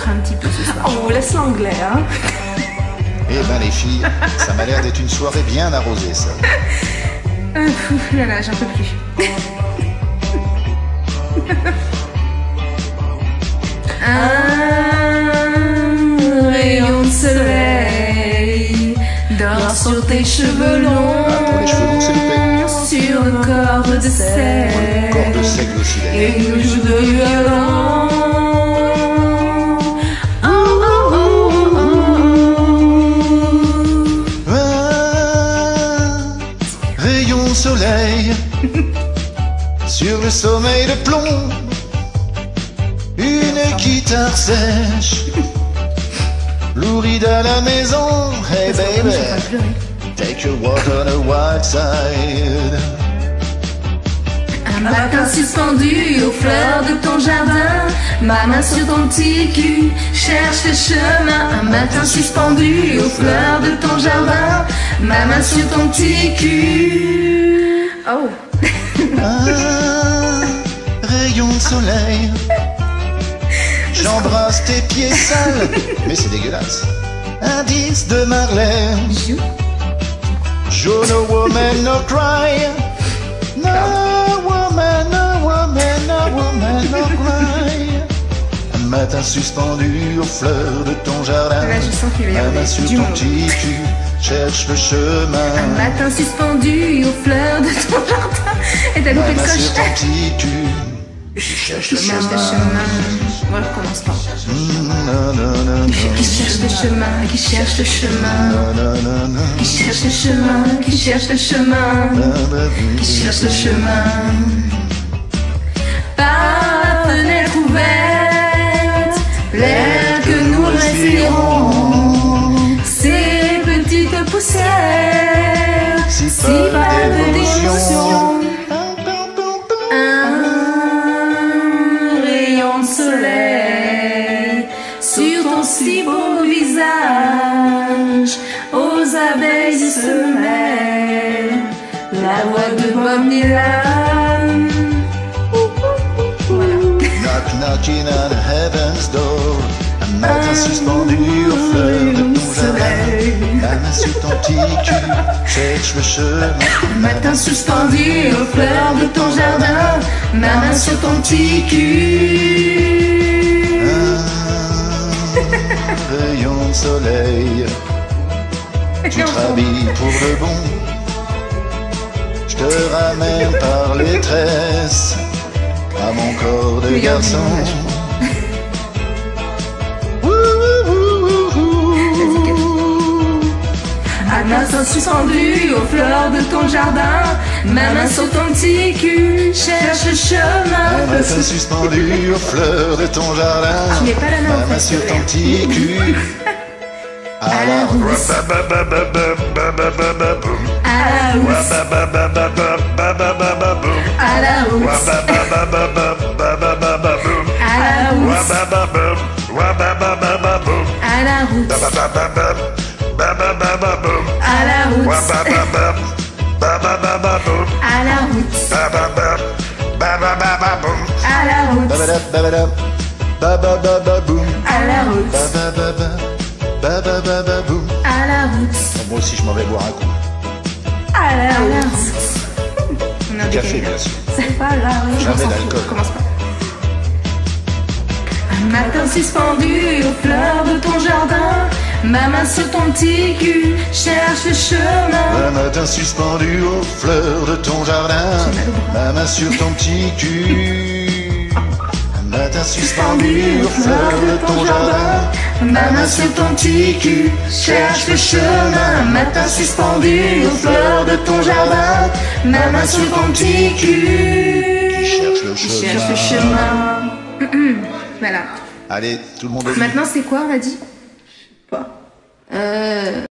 peut-être un petit peu ce soir. On vous laisse l'anglais, hein. Eh ben les filles, ça m'a l'air d'être une soirée bien arrosée, ça. Là là, j'en peux plus. Un rayon de soleil dort sur tes cheveux longs, Pour les cheveux longs, c'est loupé. sur le corps de sel Corps de seigle aussi, et d'ailleurs. une joue de violon. Oh, oh, oh, oh, oh. Un rayon de soleil sur le sommeil de plomb. Une guitare sèche, louride à la maison. Hey baby, take a walk on the white side. Un matin suspendu aux fleurs de ton jardin, ma main sur ton petit cul cherche le chemin. Un matin suspendu aux fleurs de ton jardin, ma main sur ton petit cul. Oh. Un rayon de soleil, j'embrasse tes pieds sales, mais c'est dégueulasse. Un disque de Marlène, no woman, no cry. No woman, no woman, no woman, no cry. Un matin suspendu aux fleurs de ton jardin, Là, je sens qu'il va y ma avoir main sur du ton monde. petit cul cherche le chemin. Un matin suspendu aux fleurs de ton jardin. Et t'as Ma loupé le main sur coche. ton petit cul cherche le Qui cherche le chemin. chemin. Moi, je recommence pas. Qui cherche le chemin, qui cherche le chemin. Qui cherche le chemin, qui cherche le chemin. Qui cherche le chemin. Par la fenêtre ouverte, l'air que nous respirons, ces petites poussières, si pâles d'émotion. Un rayon de soleil sur ton si beau visage, aux abeilles se mêle la voix de Bob Dylan. Voilà. Knock, knocking on heaven's door. Un matin suspendu aux fleurs de ton jardin. La main sur ton petit cul cherche le chemin. Matin suspendu aux fleurs de ton jardin, ma main sur ton petit cul. Un rayon de soleil, tu te rhabilles pour le bon. Je te ramène par les tresses à mon corps de garçon. Un matin suspendu aux fleurs de ton jardin, ma main sur ton petit cul cherche le Un chemin. matin suspendu aux fleurs de ton jardin, Je n'ai pas la main ma en main fait, sur c'est ton vrai. petit cul. À la rousse. À la rousse. À la rousse. À la rousse. À la rousse. À la rousse. À la rousse. À la rousse. Babadab, babababoum, À la rousse. babababoum. À la rousse. Moi aussi, je m'en vais boire un coup. À la rousse. On a Café, décalé. bien sûr. C'est pas grave. Jamais d'alcool. Commence pas. Un matin suspendu aux fleurs de ton jardin, ma main sur ton petit cul cherche le chemin. Un matin suspendu aux fleurs de ton jardin, ma main sur ton petit cul. Un matin suspendu aux fleurs de ton jardin, Ma main sur ton petit cul cherche le chemin. Un matin suspendu aux fleurs de ton jardin, ma main sur ton petit cul qui cherche le qui cherche le chemin. Voilà. Allez, tout le monde au lit. Maintenant c'est quoi on a dit? Pas.